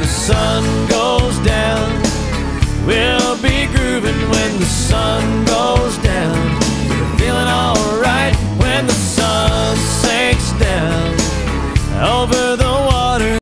the sun goes down. We'll be grooving when the sun